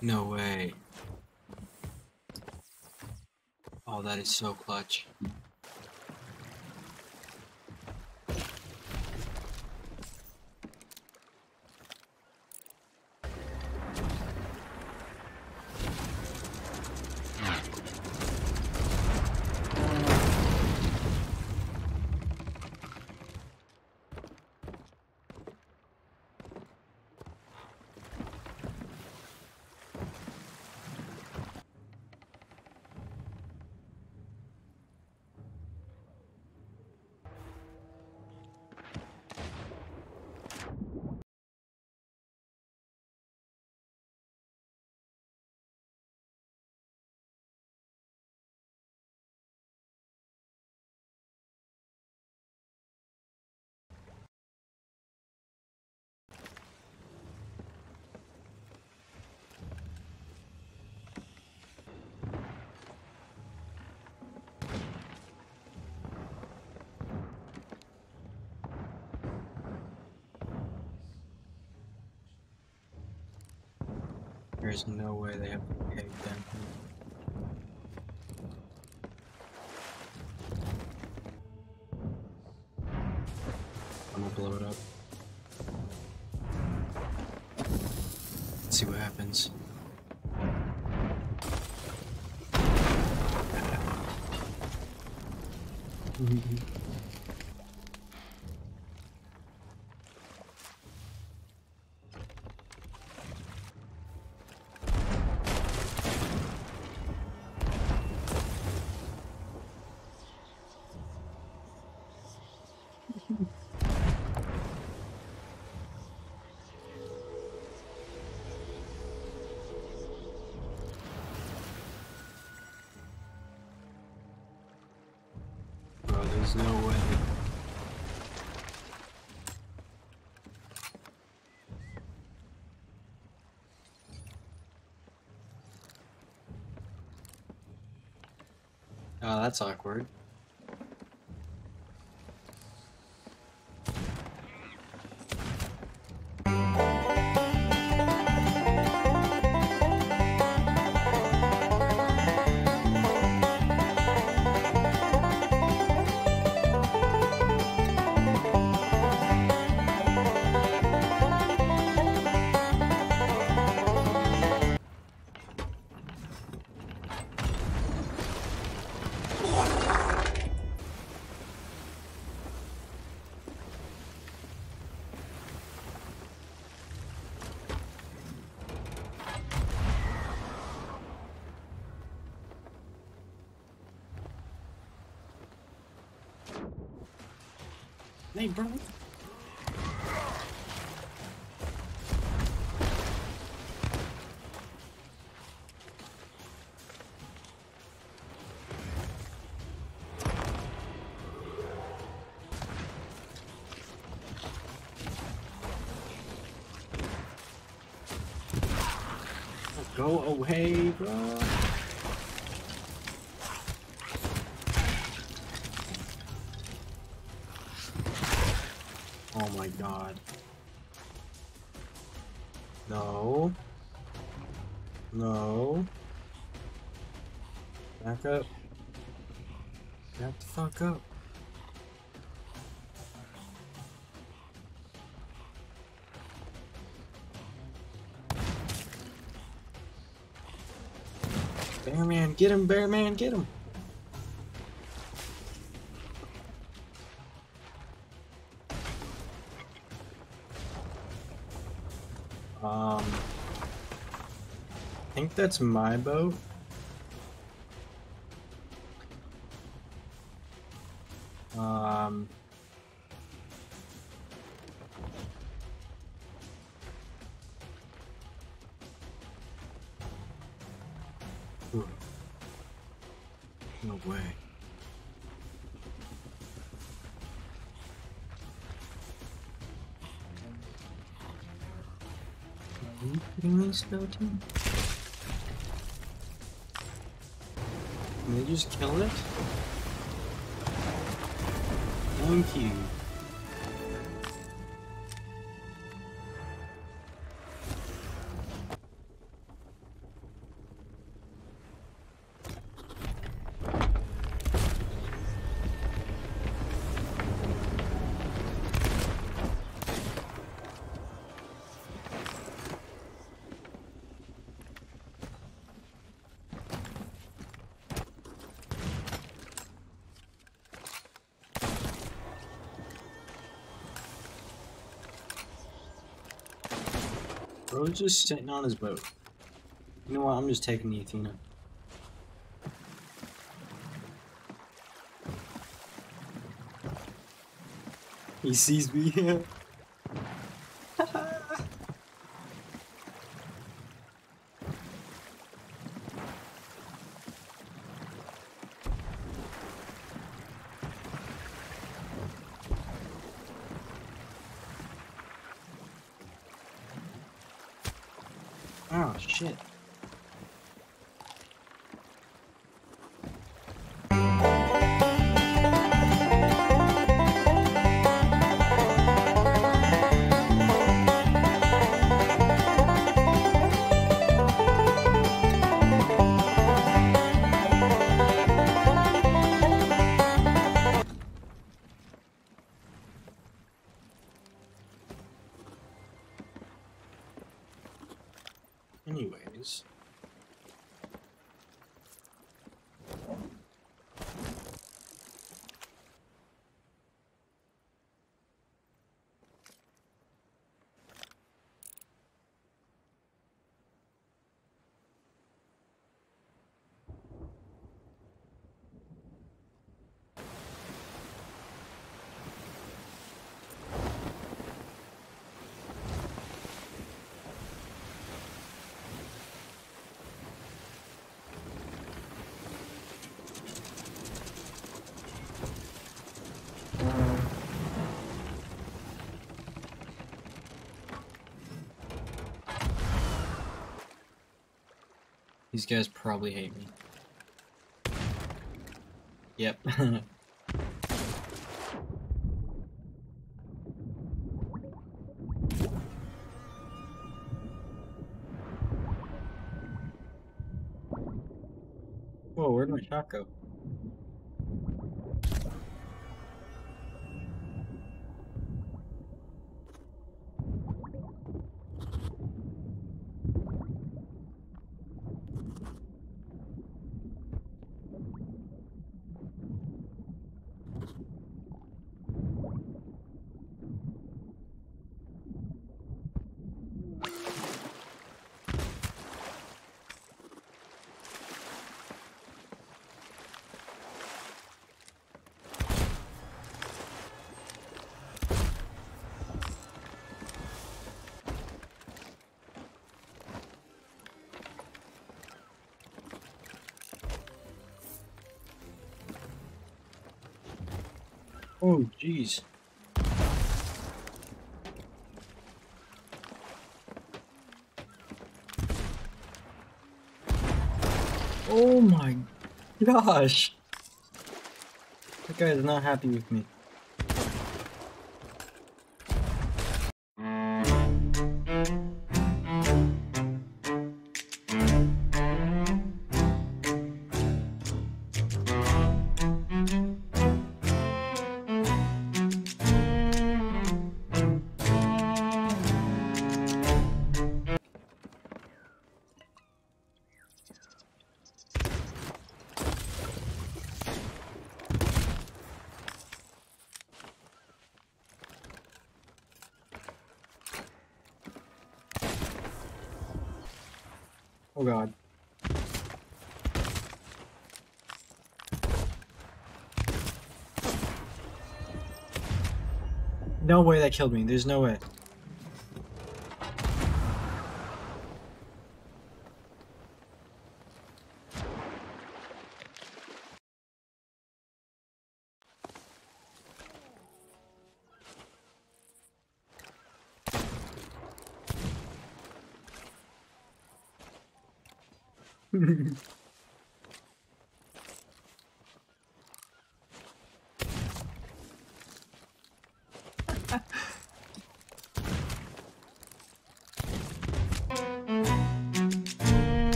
No way. Oh, that is so clutch. There's no way they have a cave down here. I'm gonna blow it up. Let's see what happens. Bro, there's no way. Oh, that's awkward. Hey, bro. Go away, bro. Oh my god. No. No. Back up. Back the fuck up. Bearman, get him, Bearman, get him. I think that's my boat. Ooh. No way. Are you kidding me, skeleton? Can they just kill it? Thank you. Bro's just sitting on his boat. You know what? I'm just taking the Athena. He sees me. Oh, shit. Anyways. These guys probably hate me. Yep. Whoa, where'd my shot go? Oh, jeez. Oh my gosh. That guy is not happy with me. Oh god. No way that killed me. There's no way.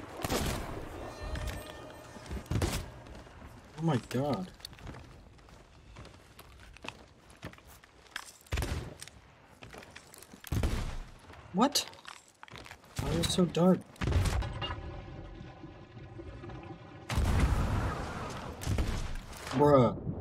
Oh my god. What? Why is it so dark? Bruh.